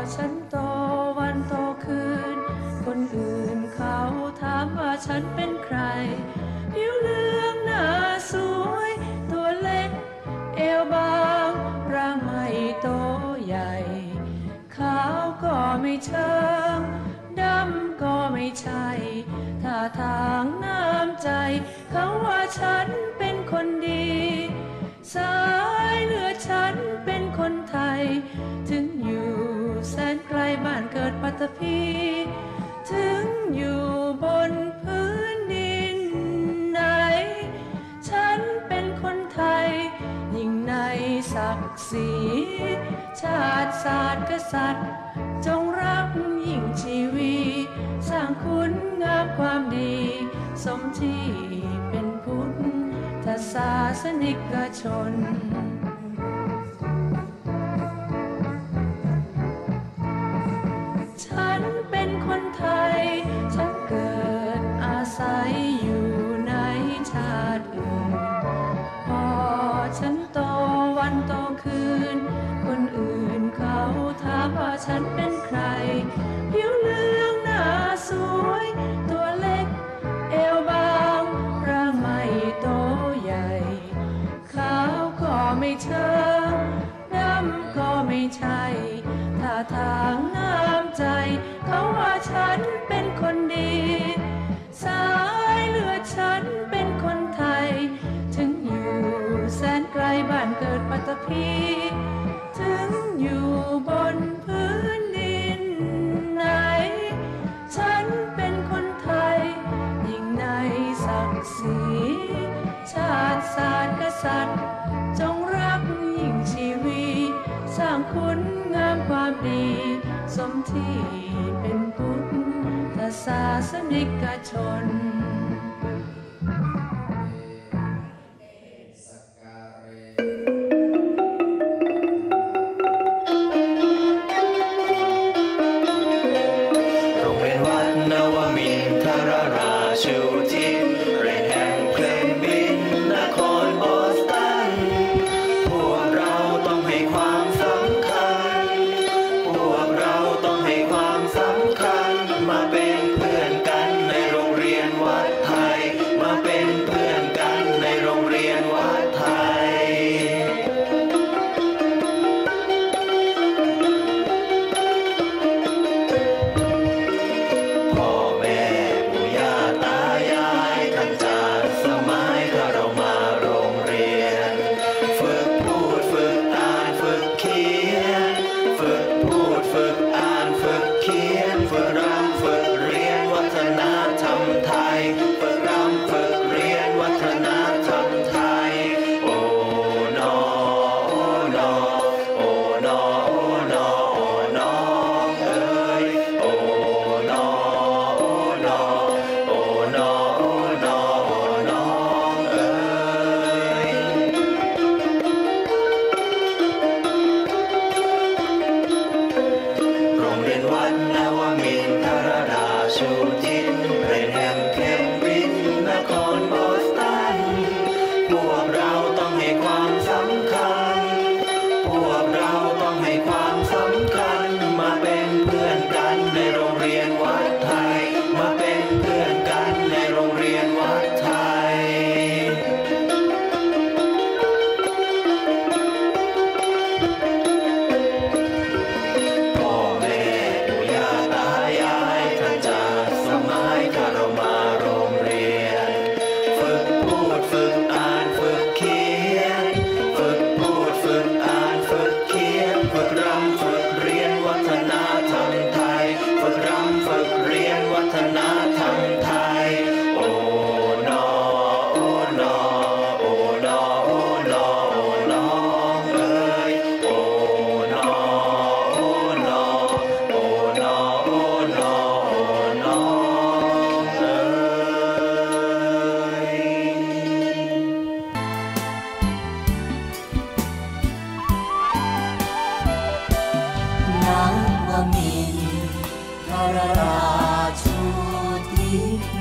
ฉันโตวันโตคืนคนอื่นเขาถามว่าฉันเป็นใครผิวเหลืองหน้าสวยตัวเล็กเอวบางร่างไม่โตใหญ่ขาวก็ไม่เชิงดำก็ไม่ใช่ท่าทางน้ำใจเขาว่าฉันเป็นคนดีสายเลือดฉันเป็นคนไทยถึงอยู่แสนไกลบ้านเกิดปัตตภีถึงอยู่บนพื้นดินไหนฉันเป็นคนไทยยิ่งในศักดิ์ศรีชาติศาสตร์กษัตริย์จงรักยิ่งชีวีสร้างคุณงามความดีสมที่เป็นพุทธศาสนิกชนฉันเป็นคนไทยฉันเกิดอาศัยอยู่ในชาติอื่นพอฉันโตวันโตคืนคนอื่นเขาถามว่าฉันเป็นใครผิวเหลืองหน้าสวยตัวเล็กเอวบางร่างไม่โตใหญ่ขาวก็ไม่เชิงดำก็ไม่ใช่ท่าทางน้ำใจเขาว่าฉันเป็นคนดีสายเลือดฉันเป็นคนไทยถึงอยู่แสนไกลบ้านเกิดปัตตภีถึงอยู่บนพื้นดินไหนฉันเป็นคนไทยยิ่งในศักดิ์ศรีชาติศาสตร์กษัตริย์จงรักยิ่งชีวีสร้างคุณงามความดีสมที่เป็นพุทธศาสนิกชนโรงเรียนวัดนวมินทรราชูทิศเรนแห่งเคลมบินนครบอสตันพวกเราต้องให้ความสำคัญพวกเราต้องให้ความสำคัญมาเป็นเพื่อนกันในโรงเรียนวัดไทยมาเป็นเพื่อนกันในโรงเรียนวัดไทยพ่อแม่ปู่ย่าตายายท่านจากสมัยถ้าเรามาโรงเรียนฝึกพูดฝึกอ่านฝึกเขียนฝึกพูดฝึกอ่านฝึกเขียนฝึกรำฝึกเรียนวัฒนธรรมไทยฝึกรำฝึกเรียนวัฒนธรรมไทยโอ้นอโอ้นอโอ้นอโอ้นอโอ้นอเอ้ยโอ้นอโอ้นอโอ้นอโอ้นอโอ้นอเอ้ยโรงเรียนวัดนวมินทรราชูทิศเรนแฮมเคมบริดจ์นครบอสตันพวกเราต้องให้ความสำคัญพวกเราต้องให้ความสำคัญมาเป็นเพื่อนกันในโรงเรียนวัดไทยมาเป็นเพื่อนกันในโรงเรียนวัดไทยพ่อแม่ปู่ย่าตายายท่านจากสมัยถ้าเรามาโรงเรียนฝึกพูดฝึกอ่านฝึกเขียนฝึกพูดฝึกอ่านฝึกเขียนฝึกรำฝึกเรียนวัฒนธรรมไทยฝึกรำฝึกเรียนวัฒนธรรมไทยโอ้นอโอ้นอโอ้นอโอ้นอโอ้นอเอ้ยโอ้นอโอ้นอโอ้นอโอ้นอโอ้นอเอ้ยนวมินทรราชูทิศ